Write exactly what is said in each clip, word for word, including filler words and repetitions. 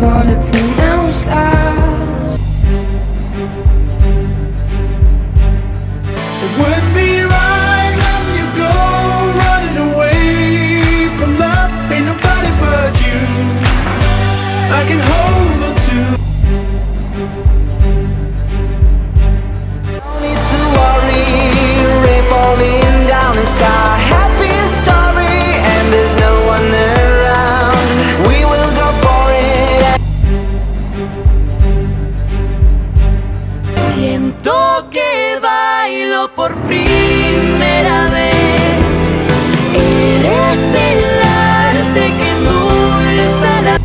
gotta cool down stars. It wouldn't be right letting you go, running away from love. Ain't nobody but you I can hold on to. No need to worry, rain falling down. It's our happy story and there's no one around. We will go for it. Siento que bailo por primera vez. Eres el arte que endulza la.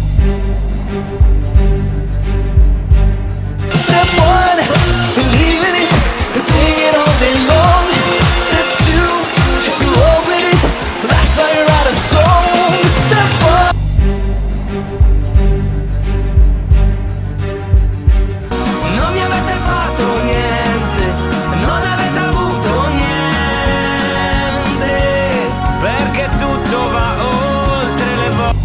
Step one, believe in it, sing it all day long. Step two, just open it, that's how you write a song. Step one. Non mi avete fatto niente, non avete avuto niente, perché tutto va oltre le volte.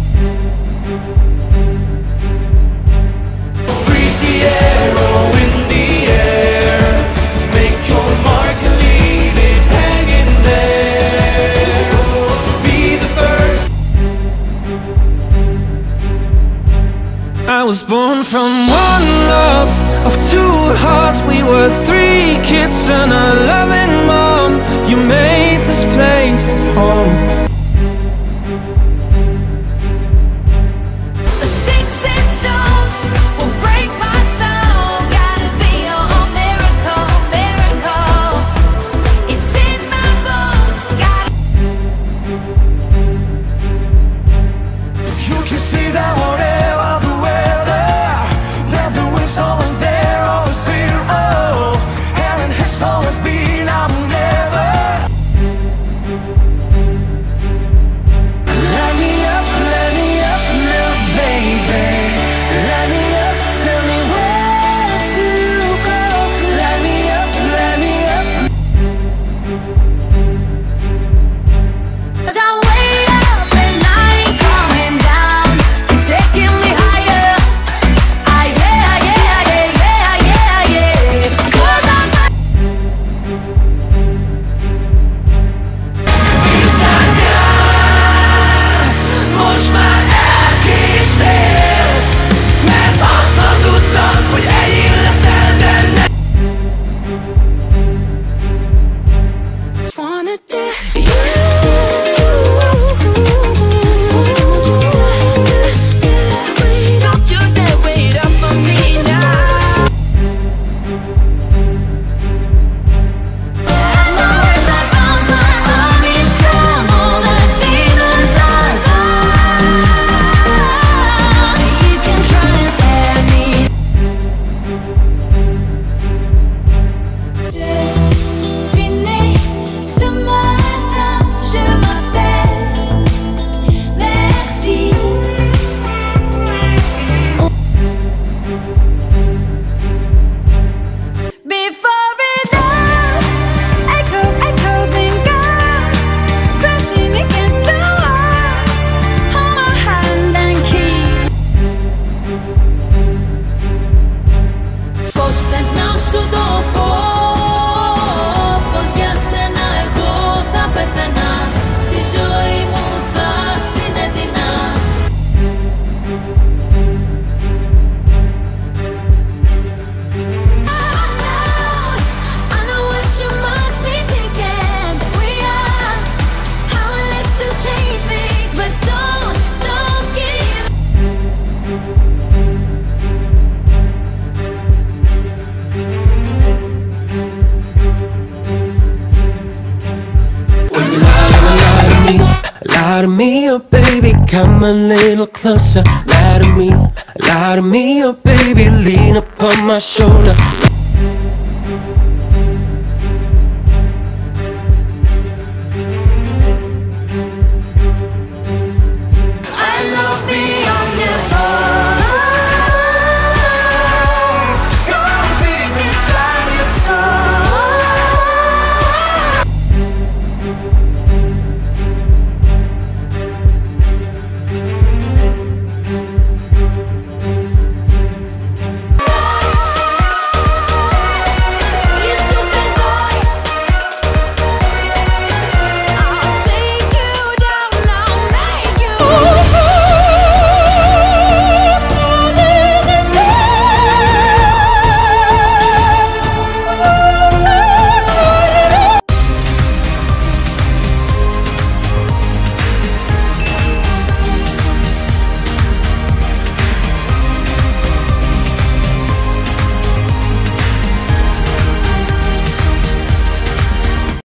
Freeze the arrow in the air, make your mark and leave it hanging there. Be the first. I was born from one love of two hearts. We were three kids and a loving mom. You made this place home. The sticks and stones will break my soul. Gotta be your miracle, miracle. It's in my bones. Gotta. You can see that whatever the weather, that the wind's always there, always here. Oh, heaven has always been, I will never. Light me up, light me up, little baby. Light me up, tell me where to go. Light me up, light me up. 'Cause I'm way up and I ain't coming down. You're taking me higher. Ah yeah, yeah, yeah, yeah, yeah, yeah. 'Cause I'm Most már elkéstél, mert azt hazudtad, hogy enyém leszel benne. just wanna do you. Don't you dare wait up for me now. And the words I found, my armies drown all the demons are gone. You can try and scare me. Je suis née ce matin, je m'appelle Merci. Before it all, echoes, echoes and guns, crashing against the walls. Hold my hand and keep. Πώς θες να σου το πω, πως για σένα εγώ θα πεθαίνα, τη ζωή μου θα στην έδινα. I know what you must be thinking. We are powerless to change things, but don't, don't give. Lie to me, oh baby, come a little closer. Lie to me, lie to me, oh baby, lean upon my shoulder.